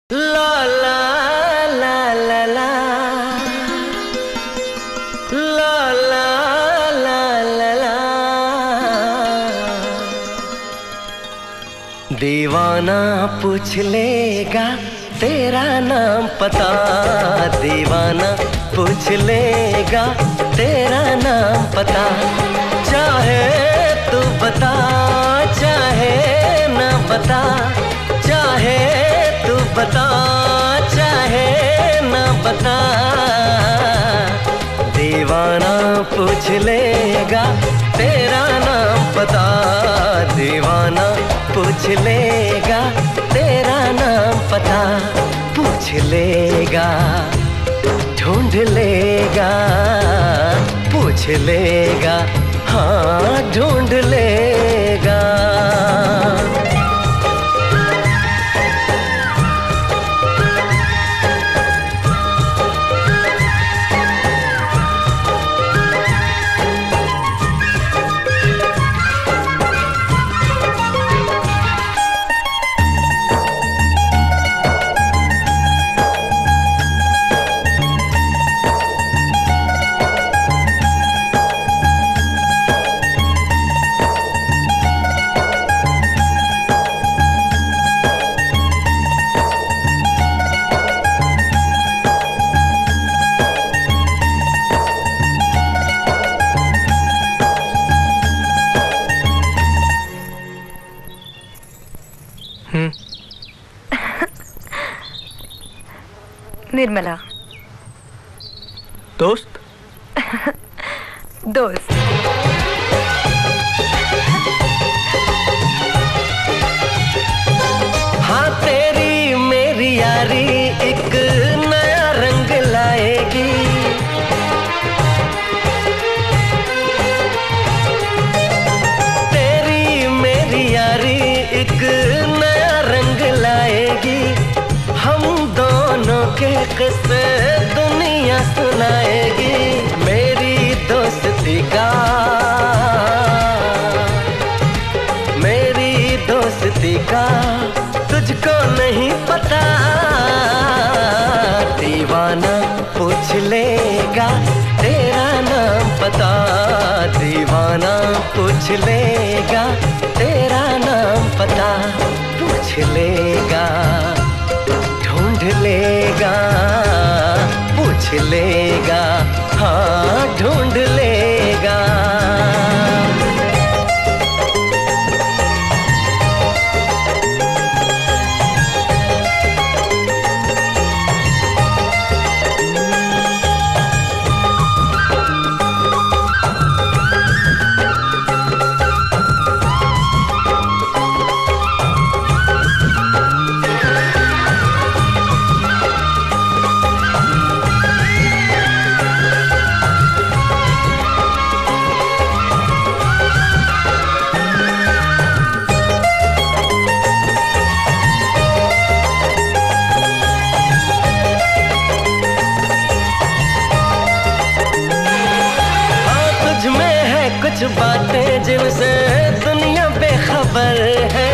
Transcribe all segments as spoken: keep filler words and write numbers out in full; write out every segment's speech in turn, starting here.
ला ला ला ला ला ला ला ला ला ला दीवाना पूछ लेगा तेरा नाम पता, दीवाना पूछ लेगा तेरा नाम पता। चाहे तू बता चाहे ना बता, चाहे तू बता चाहे ना बता, दीवाना पूछ लेगा तेरा नाम पता, दीवाना पूछ लेगा तेरा नाम पता। पूछ लेगा ढूंढ लेगा, पूछ लेगा हाँ ढूंढ लेगा। निर्मला। दोस्त दोस्त हाँ तेरी मेरी यारी एक नया रंग लाएगी, तेरी मेरी यारी एक नया रंग लाएगी। हम दोनों के किस्से दुनिया सुनाएगी। मेरी दोस्ती का मेरी दोस्ती का तुझको नहीं पता, दीवाना पूछ लेगा तेरा नाम पता, दीवाना पूछ लेगा तेरा नाम पता। पूछ लेगा ढूंढ लेगा, पूछ लेगा हाँ ढूंढ लेगा। कुछ बातें जिनसे दुनिया बेखबर है,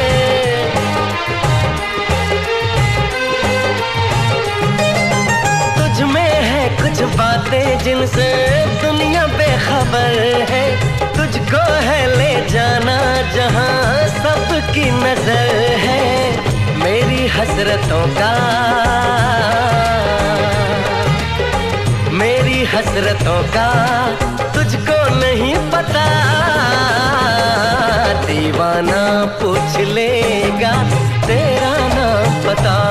तुझ में है कुछ बातें जिनसे दुनिया बेखबर है। तुझको है ले जाना जहां सबकी नजर है। मेरी हसरतों का मेरी हसरतों का तुझको नहीं पता, दीवाना पूछ लेगा तेरा नाम पता,